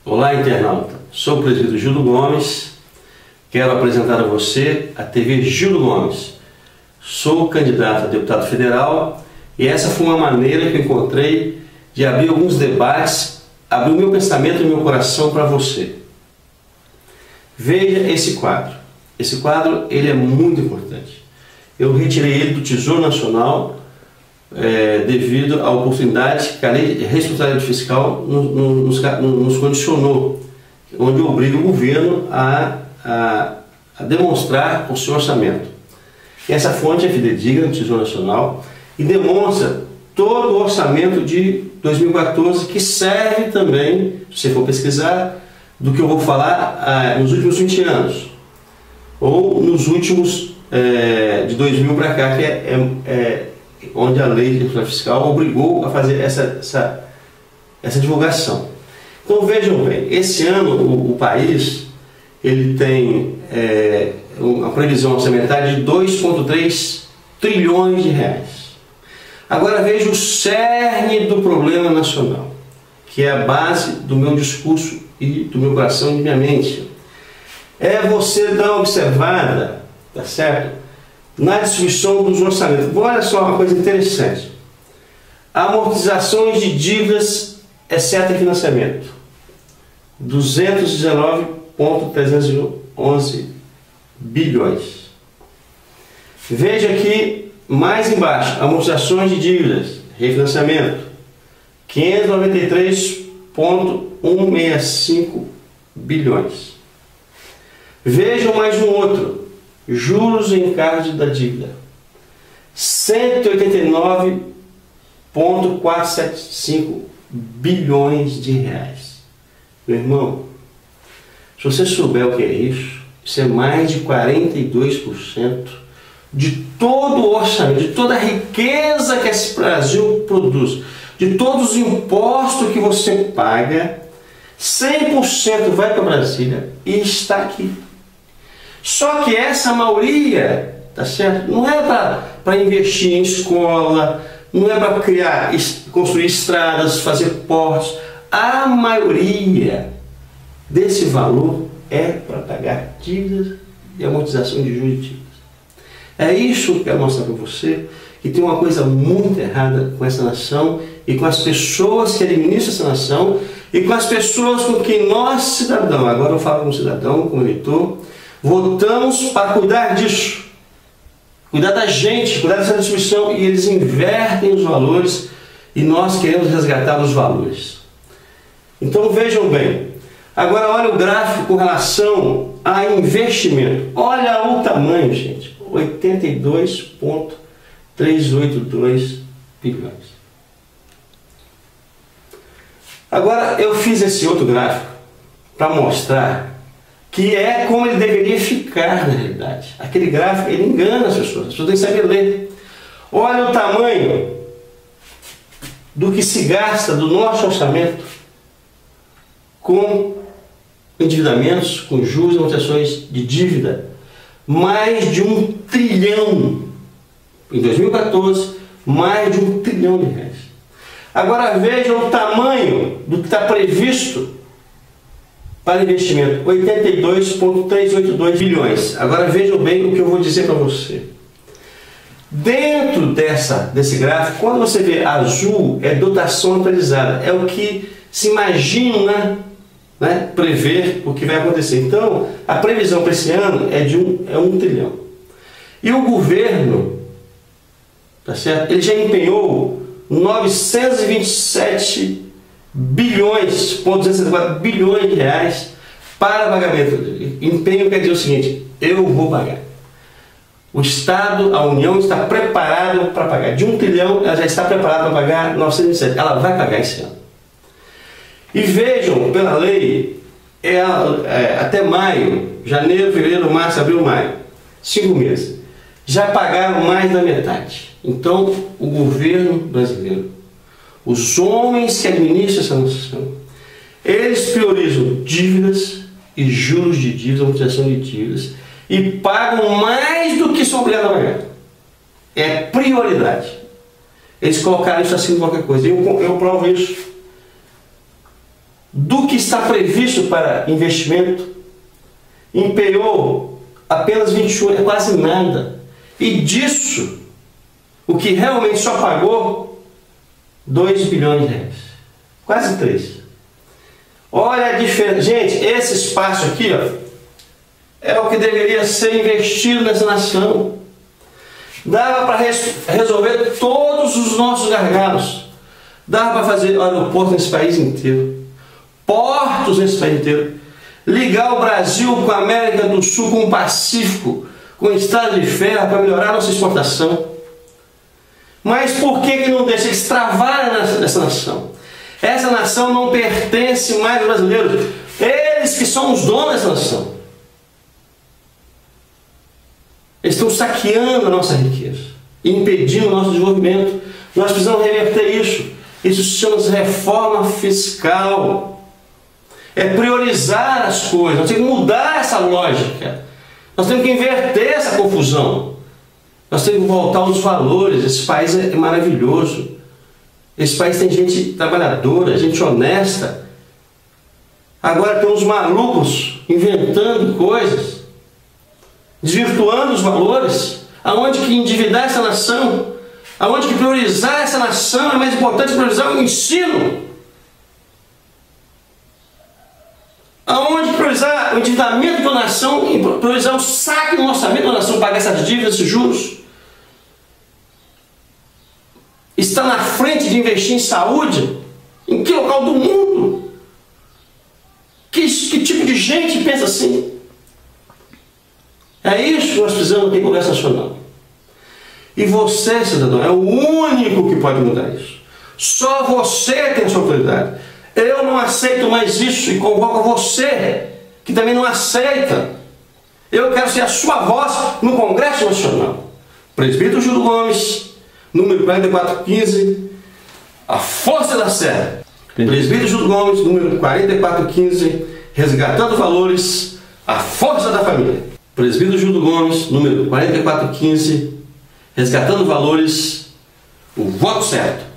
Olá, internauta. Sou o presbítero Gildo Gomes. Quero apresentar a você a TV Gildo Gomes. Sou candidato a deputado federal e essa foi uma maneira que eu encontrei de abrir alguns debates, abrir o meu pensamento e o meu coração para você. Veja esse quadro. Esse quadro ele é muito importante. Eu retirei ele do Tesouro Nacional devido à oportunidade que a Lei de Responsabilidade Fiscal nos condicionou, onde eu obrigo o governo a demonstrar o seu orçamento. Essa fonte é fidedigna do Tesouro Nacional e demonstra todo o orçamento de 2014, que serve também, se você for pesquisar, do que eu vou falar nos últimos 20 anos, ou nos últimos de 2000 para cá, que é onde a Lei de Responsabilidade Fiscal obrigou a fazer essa divulgação. Então vejam bem, esse ano o país ele tem uma previsão orçamentária de 2,3 trilhões de reais. Agora veja o cerne do problema nacional, que é a base do meu discurso e do meu coração e de minha mente. É você dar uma observada, tá certo? Na distribuição dos orçamentos. Olha só uma coisa interessante. Amortizações de dívidas, exceto financiamento. 219,311 bilhões. Veja aqui, mais embaixo, amortizações de dívidas, refinanciamento. 593,165 bilhões. Vejam mais um outro. Juros em encargo da dívida, 189,475 bilhões de reais. Meu irmão, se você souber o que é isso é mais de 42% de todo o orçamento, de toda a riqueza que esse Brasil produz, de todos os impostos que você paga, 100% vai para Brasília e está aqui. Só que essa maioria, tá certo? Não é para investir em escola, não é para construir estradas, fazer portos. A maioria desse valor é para pagar dívidas e amortização de juros de dívidas. É isso que eu quero mostrar para você, que tem uma coisa muito errada com essa nação e com as pessoas que administram essa nação e com as pessoas com quem nós, cidadão, agora eu falo como cidadão, como eleitor, votamos para cuidar disso, cuidar da gente, cuidar dessa distribuição, e eles invertem os valores e nós queremos resgatar os valores. Então vejam bem, agora olha o gráfico com relação a investimento, olha o tamanho, gente, 82,382 bilhões. Agora eu fiz esse outro gráfico para mostrar que é como ele deveria ficar na realidade. Aquele gráfico, ele engana as pessoas têm que saber ler. Olha o tamanho do que se gasta do nosso orçamento com endividamentos, com juros e amortizações de dívida. Mais de 1 trilhão. Em 2014, mais de 1 trilhão de reais. Agora vejam o tamanho do que está previsto para investimento, 82,382 bilhões. Agora vejam bem o que eu vou dizer para você. Dentro desse gráfico, quando você vê azul, é dotação atualizada. É o que se imagina, né, prever o que vai acontecer. Então, a previsão para esse ano é de 1 trilhão. E o governo, tá certo? Ele já empenhou 927 bilhões, 274 bilhões de reais para pagamento. Empenho quer dizer o seguinte: eu vou pagar. O Estado, a União está preparado para pagar. De 1 trilhão, ela já está preparada para pagar 927. Ela vai pagar esse ano. E vejam, pela lei, até maio, janeiro, fevereiro, março, abril, maio, 5 meses, já pagaram mais da metade. Então, o governo brasileiro, os homens que administram essa nação, eles priorizam dívidas e juros de dívidas, amortização de dívidas, e pagam mais do que são obrigados a pagar. É prioridade. Eles colocaram isso assim em qualquer coisa. Eu provo isso. do que está previsto para investimento, empenhou apenas 21, é quase nada. E disso, o que realmente só pagou 2 bilhões de reais. Quase 3. Olha a diferença. Gente, esse espaço aqui, ó, é o que deveria ser investido nessa nação. Dava para resolver todos os nossos gargalos. Dava para fazer aeroporto nesse país inteiro. Portos nesse país inteiro. Ligar o Brasil com a América do Sul, com o Pacífico, com o Estado de Ferro, para melhorar a nossa exportação. Mas por que não deixa? Eles travaram nessa nação. Essa nação não pertence mais aos brasileiros. Eles que são os donos dessa nação. Eles estão saqueando a nossa riqueza, impedindo o nosso desenvolvimento. Nós precisamos reverter isso. Isso se chama reforma fiscal. É priorizar as coisas. Nós temos que mudar essa lógica. Nós temos que inverter essa confusão. Nós temos que voltar aos valores. Esse país é maravilhoso. Esse país tem gente trabalhadora, gente honesta. Agora tem uns malucos inventando coisas, desvirtuando os valores. Aonde que endividar essa nação, aonde que priorizar essa nação é mais importante priorizar o ensino. Aonde priorizar o endividamento da nação, priorizar o saque do orçamento da nação, pagar essas dívidas, esses juros. Está na frente de investir em saúde? Em que local do mundo? Que tipo de gente pensa assim? É isso que nós precisamos ter em Congresso Nacional. E você, cidadão, é o único que pode mudar isso. Só você tem essa autoridade. Eu não aceito mais isso e convoco você, que também não aceita. Eu quero ser a sua voz no Congresso Nacional. Presbítero Júlio Gomes, número 4415, a força da Serra. Presbítero Júlio Gomes, número 4415, resgatando valores, a força da família. Presbítero Júlio Gomes, número 4415, resgatando valores, o voto certo.